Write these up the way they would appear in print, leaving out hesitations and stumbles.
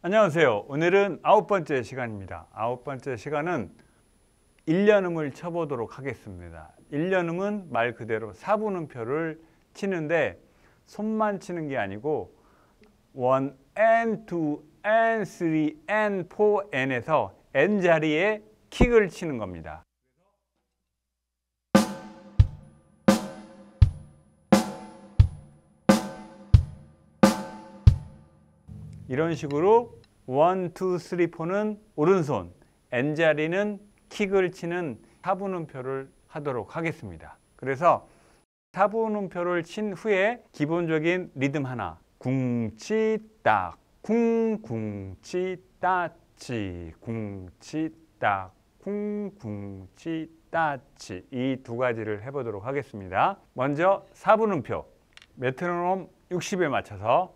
안녕하세요. 오늘은 9번째 시간입니다. 9번째 시간은 1년음을 쳐보도록 하겠습니다. 1년음은 말 그대로 4분음표를 치는데 손만 치는 게 아니고 1, N, 2, N, 3, N, 4, N에서 N 자리에 킥을 치는 겁니다. 이런 식으로 1, 2, 3, 4는 오른손, N자리는 킥을 치는 4분음표를 하도록 하겠습니다. 그래서 4분음표를 친 후에 기본적인 리듬 하나, 쿵치 딱, 쿵쿵치 따치, 쿵치 딱, 쿵쿵치 따치, 이 두 가지를 해보도록 하겠습니다. 먼저 4분음표, 메트로놈 60에 맞춰서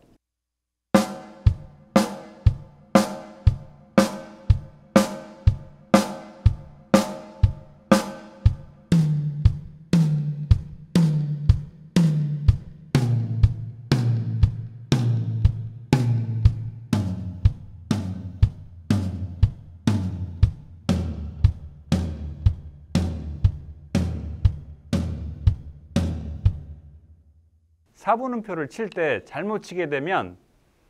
4분음표를 칠 때 잘못 치게 되면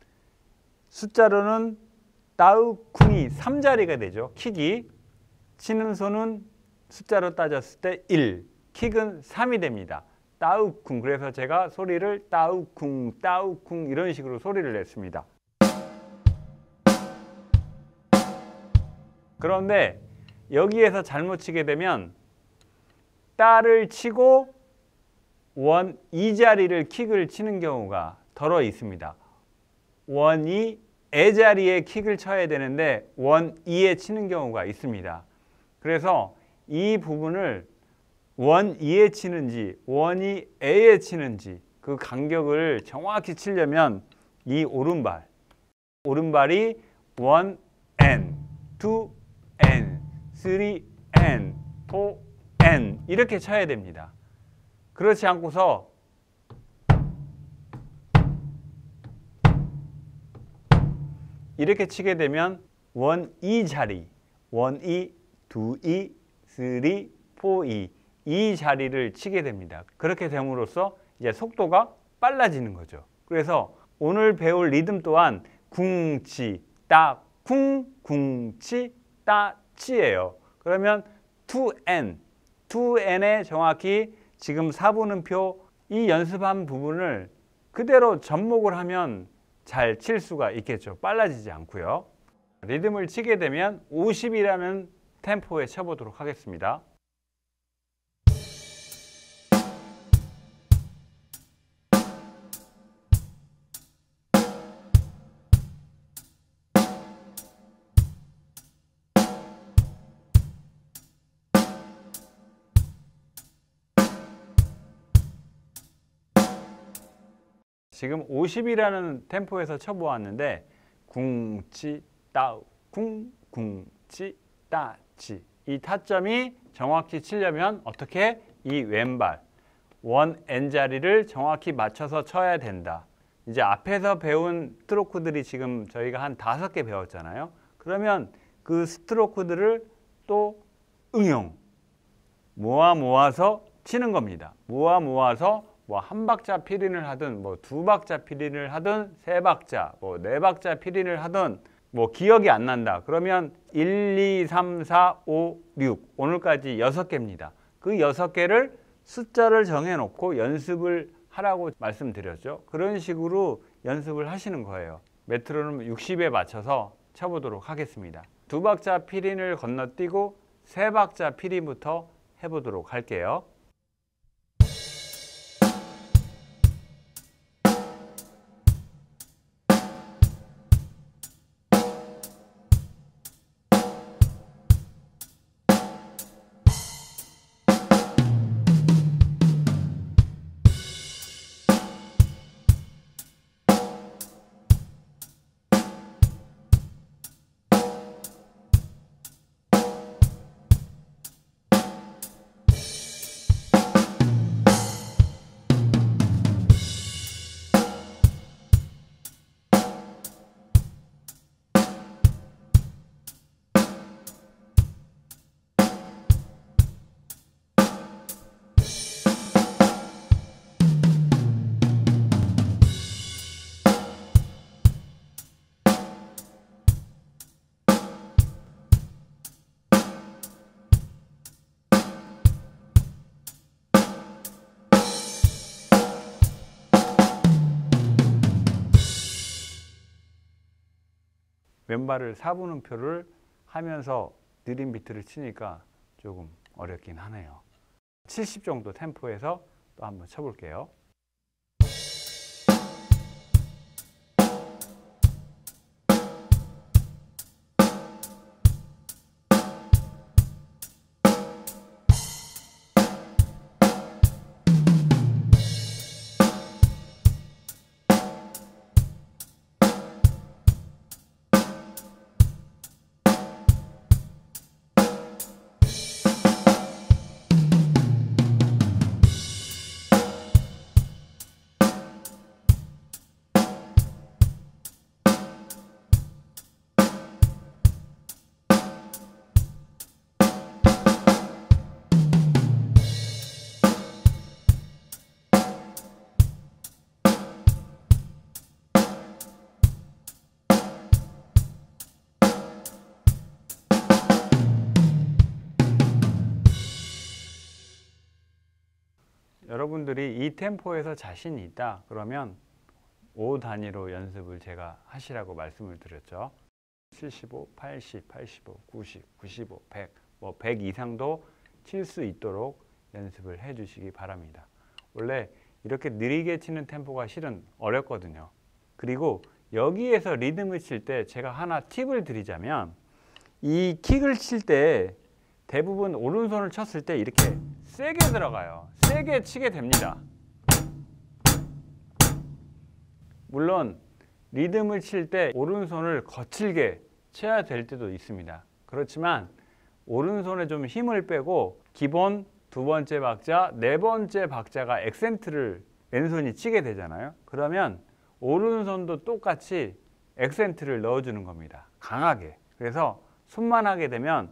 숫자로는 따우쿵이 3자리가 되죠. 킥이. 치는 손은 숫자로 따졌을 때 1, 킥은 3이 됩니다. 따우쿵. 그래서 제가 소리를 따우쿵, 따우쿵 이런 식으로 소리를 냈습니다. 그런데 여기에서 잘못 치게 되면 따를 치고 원, 2자리를 킥을 치는 경우가 덜어 있습니다. 원이 에 자리에 킥을 쳐야 되는데 원, 2에 치는 경우가 있습니다. 그래서 이 부분을 원, 2에 치는지 원이 에에 치는지 그 간격을 정확히 치려면 이 오른발이 1, N, 2, N, 3, N, 4, N 이렇게 쳐야 됩니다. 그렇지 않고서 이렇게 치게 되면 1, 2 자리 1, 2, 2, 2, 3, 4, 2 이 자리를 치게 됩니다. 그렇게 됨으로써 이제 속도가 빨라지는 거죠. 그래서 오늘 배울 리듬 또한 쿵치, 따, 쿵, 쿵치, 따, 치예요. 그러면 2N, 2N에 정확히 지금 4분음표 이 연습한 부분을 그대로 접목을 하면 잘 칠 수가 있겠죠. 빨라지지 않고요. 리듬을 치게 되면 50이라는 템포에 쳐보도록 하겠습니다. 지금 50이라는 템포에서 쳐보았는데 쿵치 따우 쿵쿵치 따치 이 타점이 정확히 치려면 어떻게 이 왼발 원 N 자리를 정확히 맞춰서 쳐야 된다. 이제 앞에서 배운 스트로크들이 지금 저희가 한 5개 배웠잖아요. 그러면 그 스트로크들을 또 응용 모아서 치는 겁니다. 모아서 뭐 한 박자 필인을 하든 뭐 두 박자 필인을 하든 세 박자 뭐 네 박자 필인을 하든 뭐 기억이 안 난다. 그러면 1, 2, 3, 4, 5, 6 오늘까지 6개입니다. 그 6개를 숫자를 정해 놓고 연습을 하라고 말씀드렸죠. 그런 식으로 연습을 하시는 거예요. 메트로놈 60에 맞춰서 쳐보도록 하겠습니다. 두 박자 필인을 건너뛰고 세 박자 필인부터 해보도록 할게요. 왼발을 4분음표를 하면서 느린 비트를 치니까 조금 어렵긴 하네요. 70 정도 템포에서 또 한번 쳐볼게요. 여러분들이 이 템포에서 자신이 있다 그러면 5 단위로 연습을 제가 하시라고 말씀을 드렸죠. 75, 80, 85, 90, 95, 100, 100 이상도 칠 수 있도록 연습을 해 주시기 바랍니다. 원래 이렇게 느리게 치는 템포가 실은 어렵거든요. 그리고 여기에서 리듬을 칠 때 제가 하나 팁을 드리자면, 이 킥을 칠 때 대부분 오른손을 쳤을 때 이렇게 세게 들어가요. 세게 치게 됩니다. 물론 리듬을 칠 때 오른손을 거칠게 쳐야 될 때도 있습니다. 그렇지만 오른손에 좀 힘을 빼고 기본 두 번째 박자, 네 번째 박자가 액센트를 왼손이 치게 되잖아요. 그러면 오른손도 똑같이 액센트를 넣어주는 겁니다. 강하게. 그래서 손만 하게 되면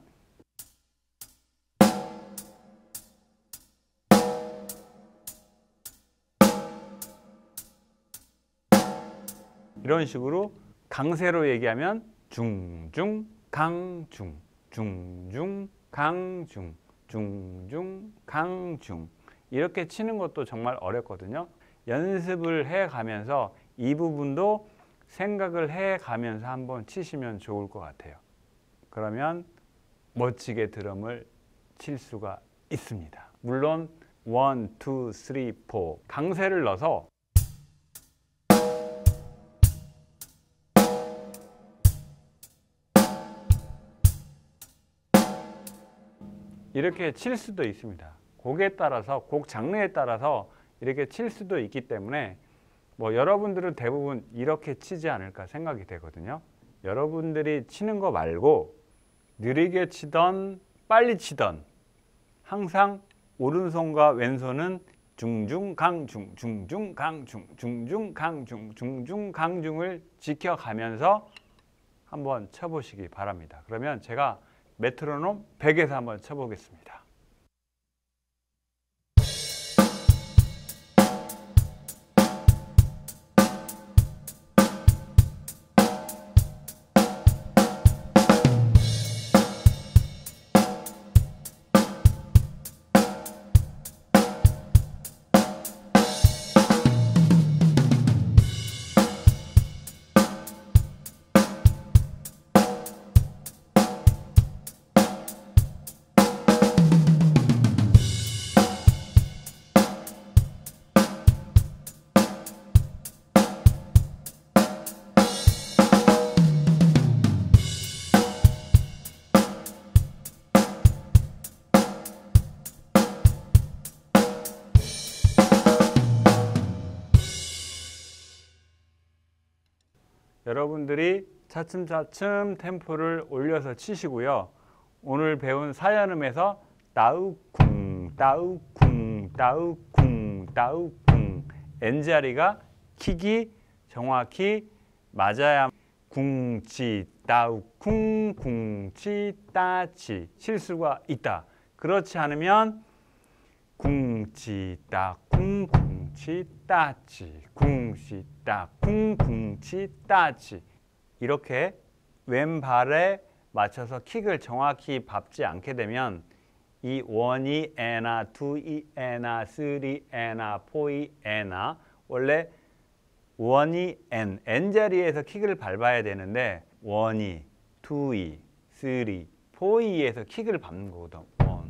이런 식으로 강세로 얘기하면 중중 강중, 중중 강중, 중중 강중, 이렇게 치는 것도 정말 어렵거든요. 연습을 해 가면서 이 부분도 생각을 해 가면서 한번 치시면 좋을 것 같아요. 그러면 멋지게 드럼을 칠 수가 있습니다. 물론 1, 2, 3, 4 강세를 넣어서 이렇게 칠 수도 있습니다. 곡에 따라서, 곡 장르에 따라서 이렇게 칠 수도 있기 때문에 여러분들은 대부분 이렇게 치지 않을까 생각이 되거든요. 여러분들이 치는 거 말고 느리게 치던 빨리 치던 항상 오른손과 왼손은 중중 강중, 중중 강중, 중중 강중, 중중 강중을 지켜가면서 한번 쳐보시기 바랍니다. 그러면 제가 메트로놈 100에서 한번 쳐보겠습니다. 여러분들이 차츰차츰 템포를 올려서 치시고요. 오늘 배운 사연음에서 따우쿵, 따우쿵, 따우쿵, 따우쿵 N자리가 킥이 정확히 맞아야 쿵치, 따우쿵, 쿵치, 따치 칠 수가 있다. 그렇지 않으면 쿵치, 따쿵, 쿵치, 따치, 쿵치, 따쿵, 쿵치, 따치, 이렇게 왼발에 맞춰서 킥을 정확히 밟지 않게 되면 이 1이 에나, 2이 에나, 3이 에나, 4이 에나, 원래 원이 N 자리에서 킥을 밟아야 되는데 원이, 투이, 쓰리, 포이에서 킥을 밟는 거거든. 원.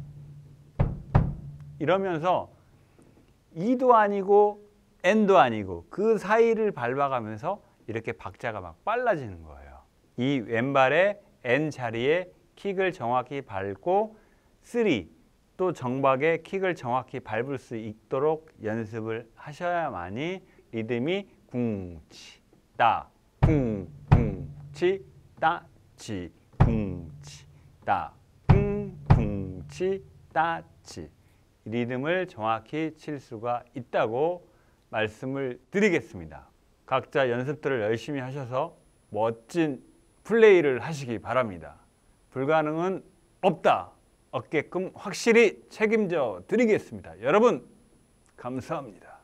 이러면서 E도 아니고 N도 아니고 그 사이를 밟아가면서 이렇게 박자가 막 빨라지는 거예요. 이 왼발의 N 자리에 킥을 정확히 밟고 3, 또 정박에 킥을 정확히 밟을 수 있도록 연습을 하셔야만이 리듬이 궁치, 따, 궁치, 따치, 궁치, 따, 궁치, 따치 리듬을 정확히 칠 수가 있다고 말씀을 드리겠습니다. 각자 연습들을 열심히 하셔서 멋진 플레이를 하시기 바랍니다. 불가능은 없다. 없게끔 확실히 책임져 드리겠습니다. 여러분 감사합니다.